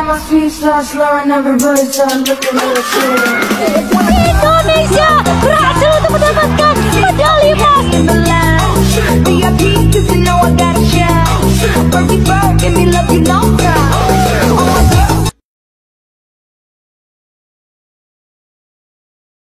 my feet start slowing, everybody start looking at the shit.